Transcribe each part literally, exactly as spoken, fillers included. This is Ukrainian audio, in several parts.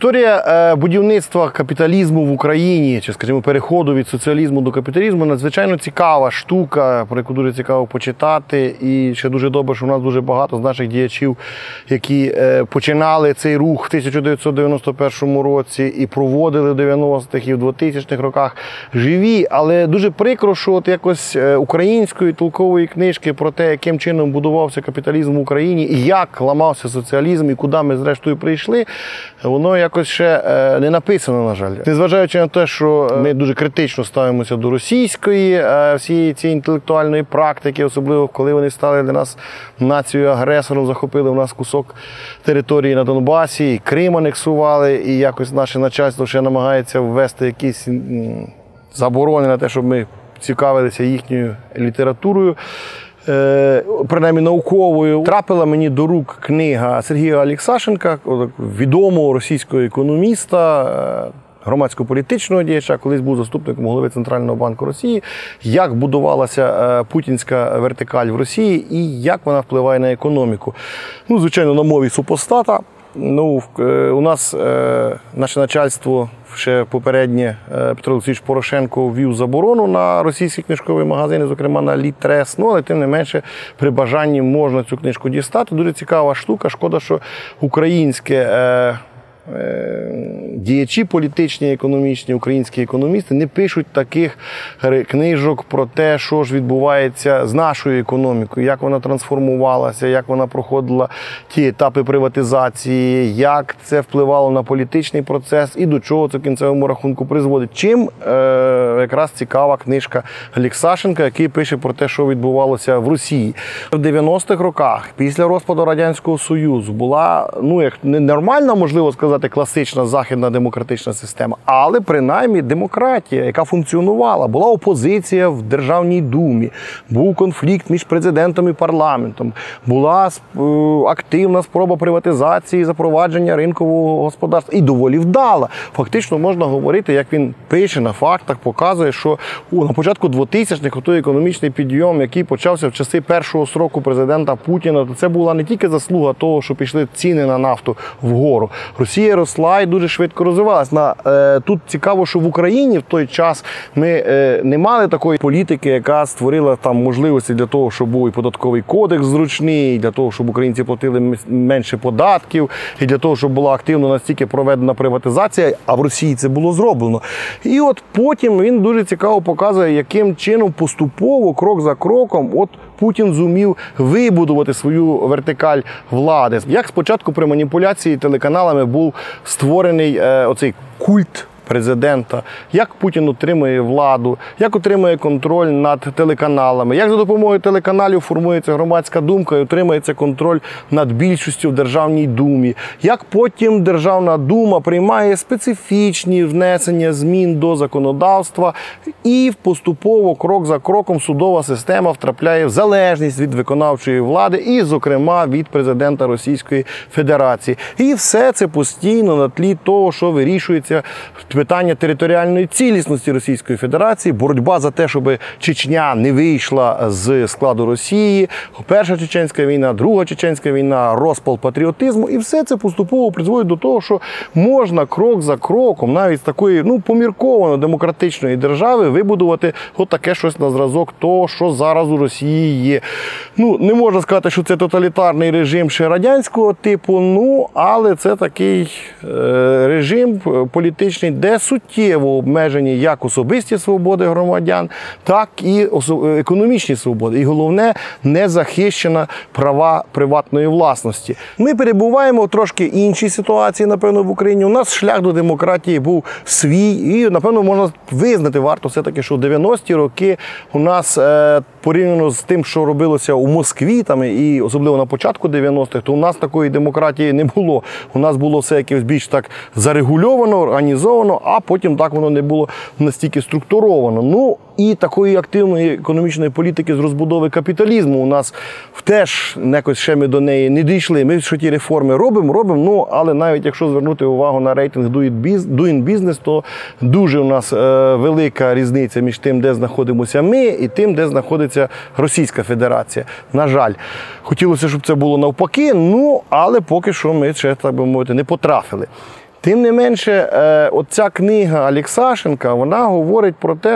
Історія е, будівництва капіталізму в Україні, чи, скажімо, переходу від соціалізму до капіталізму, надзвичайно цікава штука, про яку дуже цікаво почитати. І ще дуже добре, що в нас дуже багато з наших діячів, які е, починали цей рух в тисяча дев'ятсот дев'яносто першому році і проводили в дев'яностих і в двохтисячних роках, живі. Але дуже прикро, що от якось української толкової книжки про те, яким чином будувався капіталізм в Україні, і як ламався соціалізм, і куди ми зрештою прийшли, воно якось ще не написано, на жаль. Незважаючи на те, що ми дуже критично ставимося до російської всієї цієї інтелектуальної практики, особливо коли вони стали для нас нацією-агресором, захопили в нас кусок території на Донбасі, і Крим анексували, і якось наше начальство ще намагається ввести якісь заборони на те, щоб ми цікавилися їхньою літературою, принаймні науковою. Трапила мені до рук книга Сергія Алєксашенка, відомого російського економіста, громадсько-політичного діяча, колись був заступником голови Центрального банку Росії, як будувалася путінська вертикаль в Росії і як вона впливає на економіку. Ну, звичайно, на мові супостата. Ну, у нас е, наше начальство ще попереднє, е, Петро Олексійович Порошенко ввів заборону на російські книжкові магазини, зокрема на Літрес. Ну, але тим не менше, при бажанні можна цю книжку дістати. Дуже цікава штука. Шкода, що українське е, діячі політичні, економічні, українські економісти не пишуть таких книжок про те, що ж відбувається з нашою економікою, як вона трансформувалася, як вона проходила ті етапи приватизації, як це впливало на політичний процес і до чого це в кінцевому рахунку призводить. Чим е, якраз цікава книжка Алєксашенка, який пише про те, що відбувалося в Росії. В дев'яностих роках, після розпаду Радянського Союзу, була, ну, як не нормальна, можливо сказати, класична західна демократична система, але принаймні демократія, яка функціонувала. Була опозиція в Державній Думі, був конфлікт між президентом і парламентом, була активна спроба приватизації, запровадження ринкового господарства і доволі вдала. Фактично можна говорити, як він пише на фактах, показує, що на початку двохтисячних той економічний підйом, який почався в часи першого строку президента Путіна, то це була не тільки заслуга того, що пішли ціни на нафту вгору. Росія росла і дуже швидко розвивалася. Тут цікаво, що в Україні в той час ми не мали такої політики, яка створила там можливості для того, щоб був і податковий кодекс зручний, і для того, щоб українці платили менше податків, і для того, щоб була активно настільки проведена приватизація, а в Росії це було зроблено. І от потім він дуже цікаво показує, яким чином поступово, крок за кроком, от Путін зумів вибудувати свою вертикаль влади. Як спочатку при маніпуляції телеканалами був створений е, оцей культ президента, як Путін отримує владу, як отримує контроль над телеканалами, як за допомогою телеканалів формується громадська думка і отримується контроль над більшістю в Державній Думі, як потім Державна Дума приймає специфічні внесення змін до законодавства і поступово, крок за кроком, судова система втрапляє в залежність від виконавчої влади і, зокрема, від президента Російської Федерації. І все це постійно на тлі того, що вирішується питання територіальної цілісності Російської Федерації, боротьба за те, щоб Чечня не вийшла з складу Росії, Перша Чеченська війна, Друга Чеченська війна, розпал патріотизму. І все це поступово призводить до того, що можна крок за кроком, навіть з такої, ну, помірковано демократичної держави, вибудувати от таке щось на зразок того, що зараз у Росії є. Ну, не можна сказати, що це тоталітарний режим ще радянського типу, ну, але це такий е, режим політичний, де суттєво обмежені як особисті свободи громадян, так і економічні свободи. І головне, не захищена права приватної власності. Ми перебуваємо в трошки іншій ситуації, напевно, в Україні. У нас шлях до демократії був свій, і, напевно, можна визнати варто все-таки, що в дев'яності роки у нас, е, порівняно з тим, що робилося у Москві, там, і особливо на початку дев'яностих, то у нас такої демократії не було. У нас було все якось більш так зарегульовано, організовано, а потім так воно не було настільки структуровано. Ну, і такої активної економічної політики з розбудови капіталізму у нас теж якось ще ми до неї не дійшли. Ми що ті реформи робимо, робимо, ну, але навіть якщо звернути увагу на рейтинг Doing Business, то дуже у нас е, велика різниця між тим, де знаходимося ми, і тим, де знаходиться Російська Федерація. На жаль, хотілося, щоб це було навпаки, ну, але поки що ми ще, так би мовити, не потрафили. Тим не менше, оця книга Алєксашенка, вона говорить про те,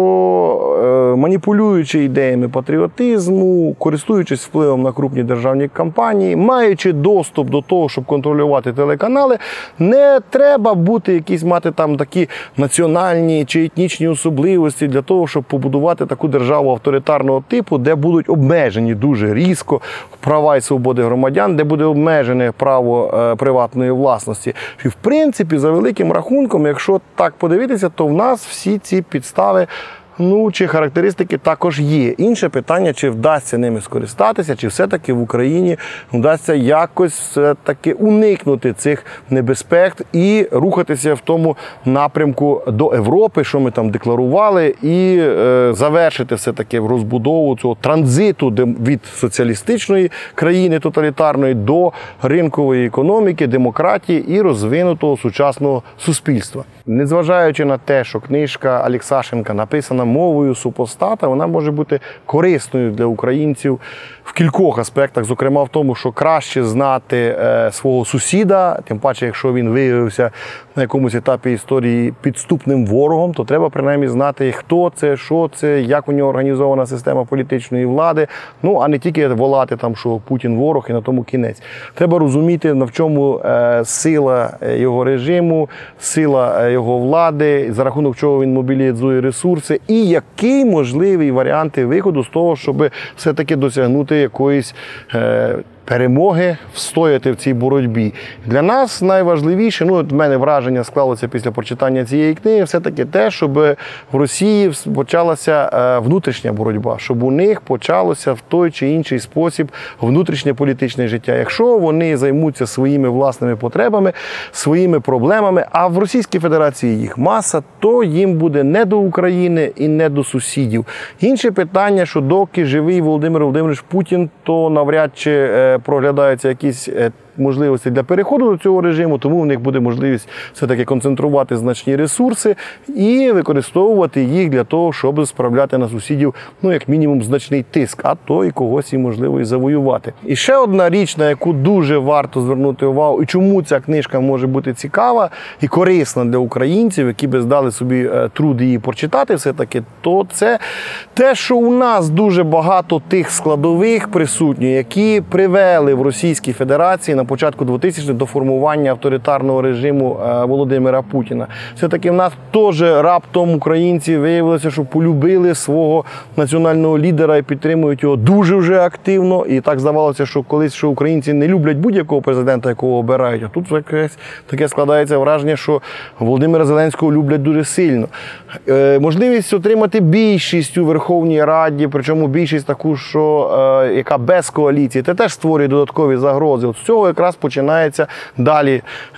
що маніпулюючи ідеями патріотизму, користуючись впливом на крупні державні компанії, маючи доступ до того, щоб контролювати телеканали, не треба бути якісь мати там такі національні чи етнічні особливості для того, щоб побудувати таку державу авторитарного типу, де будуть обмежені дуже різко права і свободи громадян, де буде обмежене право е, приватної власності. І в принципі, за великим рахунком, якщо так подивитися, то в нас всі ці підстави, ну, чи характеристики також є. Інше питання, чи вдасться ними скористатися, чи все-таки в Україні вдасться якось все-таки уникнути цих небезпек і рухатися в тому напрямку до Європи, що ми там декларували, і е, завершити все-таки розбудову цього транзиту від соціалістичної країни тоталітарної до ринкової економіки, демократії і розвинутого сучасного суспільства. Незважаючи на те, що книжка Алєксашенка написана мовою супостата, вона може бути корисною для українців в кількох аспектах, зокрема в тому, що краще знати е, свого сусіда, тим паче, якщо він виявився на якомусь етапі історії підступним ворогом, то треба принаймні знати, хто це, що це, як у нього організована система політичної влади, ну, а не тільки волати там, що Путін ворог і на тому кінець. Треба розуміти, в чому е, сила його режиму, сила його влади, за рахунок чого він мобілізує ресурси, і які можливі варіанти виходу з того, щоб все-таки досягнути якоїсь е, перемоги, встояти в цій боротьбі. Для нас найважливіше, ну, от в мене враження склалося після прочитання цієї книги, все-таки те, щоб в Росії почалася внутрішня боротьба, щоб у них почалося в той чи інший спосіб внутрішнє політичне життя. Якщо вони займуться своїми власними потребами, своїми проблемами, а в Російській Федерації їх маса, то їм буде не до України і не до сусідів. Інше питання, що доки живий Володимир Володимирович Путін, то навряд чи проглядаються якісь можливості для переходу до цього режиму, тому в них буде можливість все-таки концентрувати значні ресурси і використовувати їх для того, щоб справляти на сусідів, ну, як мінімум, значний тиск, а то і когось і, можливо, і завоювати. І ще одна річ, на яку дуже варто звернути увагу, і чому ця книжка може бути цікава і корисна для українців, які би здали собі труд її прочитати все-таки, то це те, що у нас дуже багато тих складових присутні, які привели в Російській Федерації на початку двотисячних до формування авторитарного режиму Володимира Путіна. Все-таки в нас теж раптом українці виявилося, що полюбили свого національного лідера і підтримують його дуже вже активно. І так здавалося, що колись що українці не люблять будь-якого президента, якого обирають. А тут якесь таке складається враження, що Володимира Зеленського люблять дуже сильно. Е, можливість отримати більшість у Верховній Раді, причому більшість таку, що, е, яка без коаліції, це теж створює додаткові загрози. От з цього якраз починається далі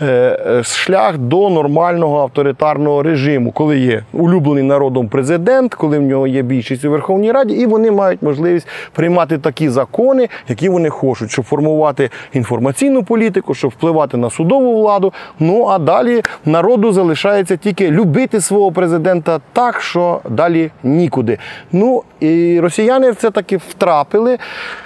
е, шлях до нормального авторитарного режиму, коли є улюблений народом президент, коли в нього є більшість у Верховній Раді, і вони мають можливість приймати такі закони, які вони хочуть, щоб формувати інформаційну політику, щоб впливати на судову владу. Ну, а далі народу залишається тільки любити свого президента так, що далі нікуди. Ну, і росіяни в це таки втрапили.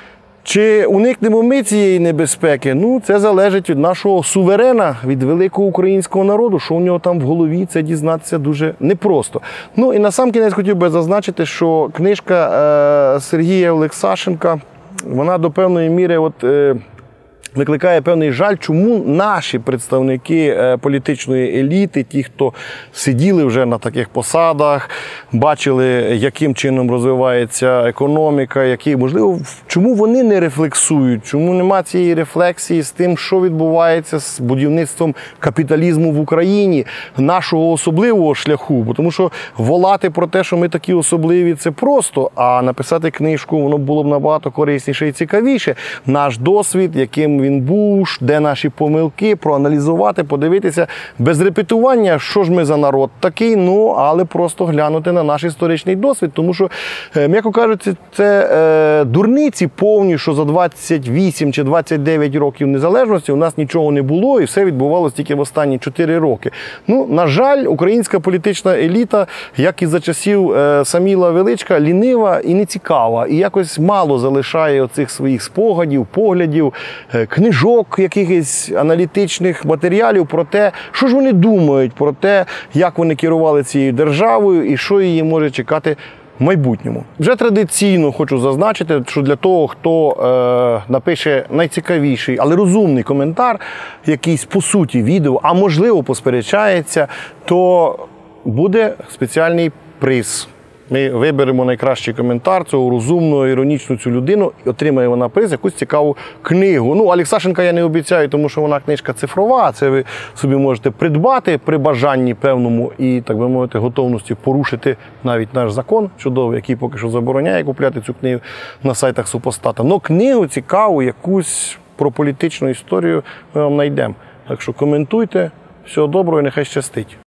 Чи уникнемо ми цієї небезпеки? Ну, це залежить від нашого суверена, від великого українського народу, що у нього там в голові, це дізнатися дуже непросто. Ну, і насамкінець хотів би зазначити, що книжка е, Сергія Алєксашенка, вона до певної міри от, е, викликає певний жаль, чому наші представники політичної еліти, ті, хто сиділи вже на таких посадах, бачили, яким чином розвивається економіка, які, можливо, чому вони не рефлексують, чому немає цієї рефлексії з тим, що відбувається з будівництвом капіталізму в Україні, нашого особливого шляху. Бо тому що волати про те, що ми такі особливі, це просто, а написати книжку, воно було б набагато корисніше і цікавіше. Наш досвід, яким він був, де наші помилки, проаналізувати, подивитися, без репетування, що ж ми за народ такий, ну, але просто глянути на наш історичний досвід, тому що, м'яко кажучи, це е, дурниці повні, що за двадцять вісім чи двадцять дев'ять років незалежності у нас нічого не було і все відбувалося тільки в останні чотири роки. Ну, на жаль, українська політична еліта, як і за часів е, Саміла Величка, лінива і нецікава, і якось мало залишає оцих своїх спогадів, поглядів, е, книжок, якихось аналітичних матеріалів про те, що ж вони думають про те, як вони керували цією державою і що її може чекати в майбутньому. Вже традиційно хочу зазначити, що для того, хто е, напише найцікавіший, але розумний коментар, якийсь по суті відео, а можливо посперечається, то буде спеціальний приз. Ми виберемо найкращий коментар цього розумного, іронічну цю людину, і отримає вона приз, якусь цікаву книгу. Ну, Олексашенка я не обіцяю, тому що вона книжка цифрова, це ви собі можете придбати при бажанні певному і, так би мовити, готовності порушити навіть наш закон чудовий, який поки що забороняє купляти цю книгу на сайтах супостата. Но книгу цікаву, якусь про політичну історію ми вам знайдемо. Так що коментуйте. Всього доброго і нехай щастить.